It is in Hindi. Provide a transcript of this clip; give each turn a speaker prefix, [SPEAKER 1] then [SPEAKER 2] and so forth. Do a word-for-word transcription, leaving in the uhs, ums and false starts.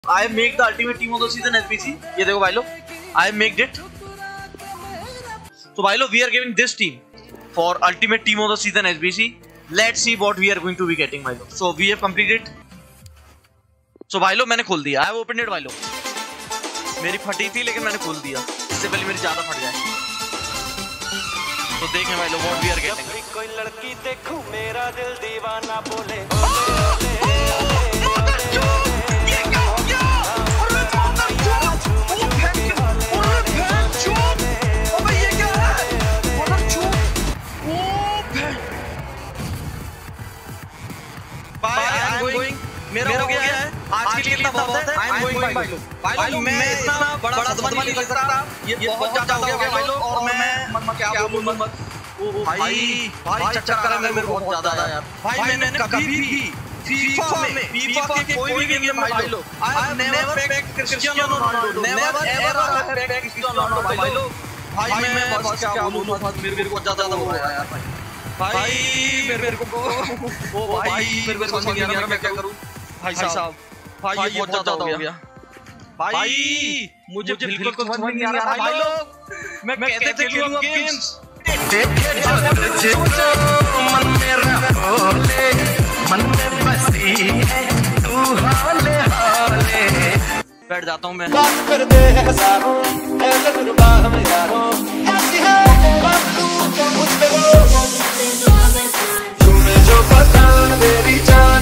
[SPEAKER 1] I make the ultimate team of the season S B C. ये देखो भाई लोग, I make it. So भाई लोग, we are giving this team for ultimate team of the season S B C. Let's see what we are going to be getting भाई लोग. So we have completed. So भाई लोग मैंने खोल दिया. I have opened it भाई लोग. मेरी फटी थी लेकिन मैंने खोल दिया. इससे पहले मेरी ज्यादा फट जाए. तो देखें भाई लोग what we are getting. कोई लड़की देखूं मेरा दिल दीवाना बोले. मेरा हो गया है आज के लिए इतना बहुत है. आई एम गोइंग भाई लोग. भाई लोग मैं इतना बड़ा सदमा नहीं लग सकता. ये बहुत ज्यादा हो गया भाई लोग. और मैं मैं क्या बोलूं मत. भाई भाई चक्कर में मेरे को बहुत ज्यादा यार. भाई मैंने कभी भी फीफा में फीफा के कोई भी गेम में भाई लोग I have never back Cristiano Ronaldo. Never ever I have back Cristiano Ronaldo भाई लोग. भाई मैं बस क्या बोलूं मत. मेरे को ज्यादा हो रहा है यार भाई. भाई मेरे को ओ भाई मेरे को समझ नहीं आ रहा मैं क्या करूं. भाई साहब भाई ये बहुत ज्यादा हो गया. भाई मुझे बिल्कुल कुछ समझ नहीं आ रहा भाई लोग. मैं कैसे खेलूं गेम्स. मन मेरा बोले मन में बसी है तू हाले हाले. बैठ जाता हूं मैं. बात कर दे हजारों ऐसे तजुर्बा हम यारों. ऐसी है बात तू मुझ पे वो तुम्हें जो पता मेरी जान